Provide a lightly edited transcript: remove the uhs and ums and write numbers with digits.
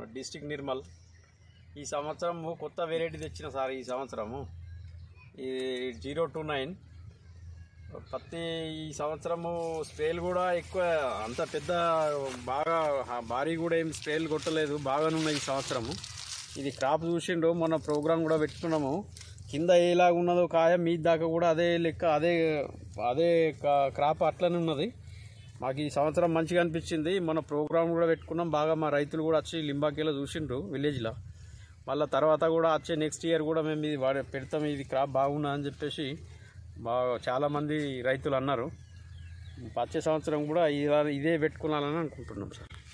District Nirmal. ఈ సంవత్సరము కొత్త వెరైటీ తెచ్చిన సార్. ఈ సంవత్సరము ఈ 029 పత్తి. ఈ సంవత్సరము స్ప్రేలు కూడా ఎక్కువ అంత పెద్ద బాగా భారీ కూడా ఏం స్ప్రేలు కొట్టలేదు, బాగానే ఉన్నాయి ఈ సంవత్సరము. ఇది క్రాప్ చూసిండు, మొన్న ప్రోగ్రామ్ కూడా పెట్టుకున్నాము. కింద ఏలాగా ఉన్నదో కాయ మీ దాకా కూడా అదే లెక్క, అదే క్రాప్ అట్లనే ఉన్నది. మాకు ఈ సంవత్సరం మంచిగా అనిపించింది. మన ప్రోగ్రామ్ కూడా పెట్టుకున్నాం బాగా. మా రైతులు కూడా వచ్చి లింబాకేలో చూసిండ్రు విలేజ్లో. మళ్ళీ తర్వాత కూడా వచ్చే నెక్స్ట్ ఇయర్ కూడా మేము ఇది పెడతాం, ఇది క్రాప్ బాగున్నా అని చెప్పేసి బాగా చాలామంది రైతులు అన్నారు. వచ్చే సంవత్సరం కూడా ఇదే పెట్టుకోవాలని అనుకుంటున్నాం సార్.